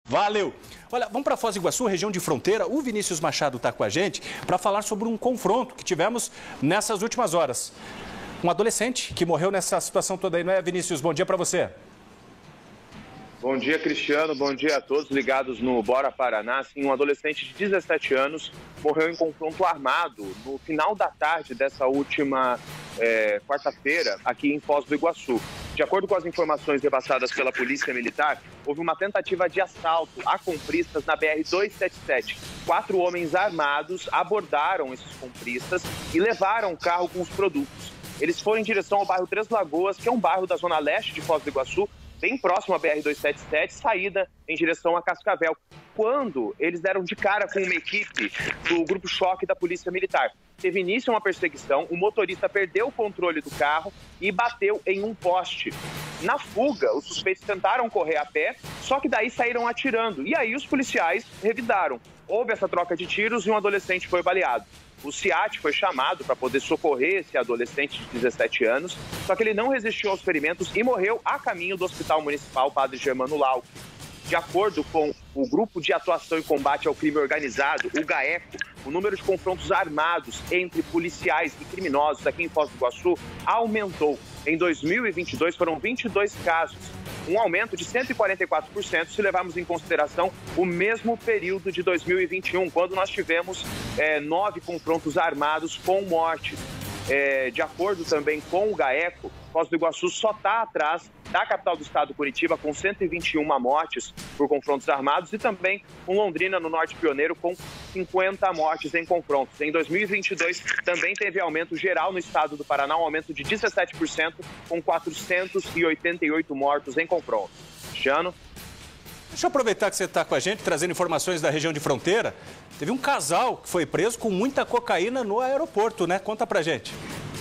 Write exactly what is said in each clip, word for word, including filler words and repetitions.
Valeu! Olha, vamos para Foz do Iguaçu, região de fronteira. O Vinícius Machado está com a gente para falar sobre um confronto que tivemos nessas últimas horas. Um adolescente que morreu nessa situação toda aí, não é, Vinícius? Bom dia para você. Bom dia, Cristiano. Bom dia a todos ligados no Bora Paraná. Sim, um adolescente de dezessete anos morreu em confronto armado no final da tarde dessa última é, quarta-feira aqui em Foz do Iguaçu. De acordo com as informações repassadas pela Polícia Militar, houve uma tentativa de assalto a compristas na B R duzentos e setenta e sete. Quatro homens armados abordaram esses compristas e levaram o carro com os produtos. Eles foram em direção ao bairro Três Lagoas, que é um bairro da zona leste de Foz do Iguaçu, bem próximo à B R duzentos e setenta e sete, saída em direção a Cascavel, quando eles deram de cara com uma equipe do Grupo Choque da Polícia Militar. Teve início uma perseguição, o motorista perdeu o controle do carro e bateu em um poste. Na fuga, os suspeitos tentaram correr a pé, só que daí saíram atirando. E aí os policiais revidaram. Houve essa troca de tiros e um adolescente foi baleado. O SEAT foi chamado para poder socorrer esse adolescente de dezessete anos, só que ele não resistiu aos ferimentos e morreu a caminho do Hospital Municipal Padre Germano Lau. De acordo com o Grupo de Atuação e Combate ao Crime Organizado, o GAECO, o número de confrontos armados entre policiais e criminosos aqui em Foz do Iguaçu aumentou. Em dois mil e vinte e dois foram vinte e dois casos, um aumento de cento e quarenta e quatro por cento se levarmos em consideração o mesmo período de dois mil e vinte e um, quando nós tivemos é, nove confrontos armados com morte. É, de acordo também com o GAECO, Foz do Iguaçu só está atrás da capital do estado, Curitiba, com cento e vinte e uma mortes por confrontos armados, e também com Londrina, no Norte Pioneiro, com cinquenta mortes em confrontos. Em dois mil e vinte e dois, também teve aumento geral no estado do Paraná, um aumento de dezessete por cento, com quatrocentos e oitenta e oito mortos em confrontos. Cristiano? Deixa eu aproveitar que você está com a gente, trazendo informações da região de fronteira. Teve um casal que foi preso com muita cocaína no aeroporto, né? Conta pra gente.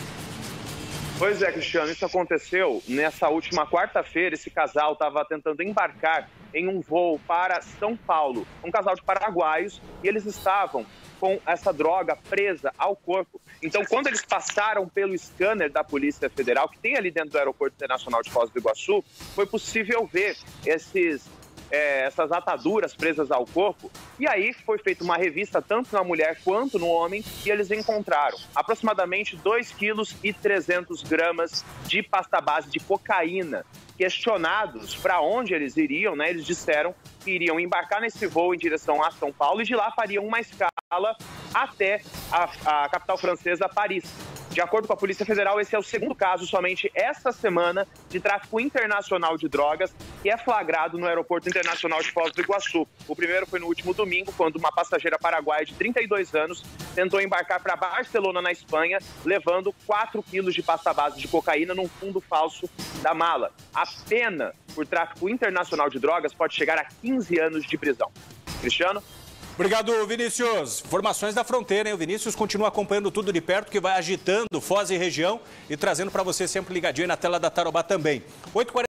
Pois é, Cristiano, isso aconteceu nessa última quarta-feira. Esse casal estava tentando embarcar em um voo para São Paulo. Um casal de paraguaios, e eles estavam com essa droga presa ao corpo. Então, quando eles passaram pelo scanner da Polícia Federal, que tem ali dentro do Aeroporto Internacional de Foz do Iguaçu, foi possível ver esses... É, essas ataduras presas ao corpo, e aí foi feita uma revista tanto na mulher quanto no homem, e eles encontraram aproximadamente dois quilos e trezentos gramas de pasta base de cocaína. Questionados para onde eles iriam, né, eles disseram que iriam embarcar nesse voo em direção a São Paulo e de lá fariam uma escala até a, a capital francesa, Paris. De acordo com a Polícia Federal, esse é o segundo caso somente esta semana de tráfico internacional de drogas que é flagrado no Aeroporto Internacional de Foz do Iguaçu. O primeiro foi no último domingo, quando uma passageira paraguaia de trinta e dois anos tentou embarcar para Barcelona, na Espanha, levando quatro quilos de pasta base de cocaína num fundo falso da mala. A pena por tráfico internacional de drogas pode chegar a quinze anos de prisão. Cristiano? Obrigado, Vinícius. Informações da fronteira, hein? O Vinícius continua acompanhando tudo de perto, que vai agitando Foz e região e trazendo para você sempre ligadinho aí na tela da Tarobá também. oito e quarenta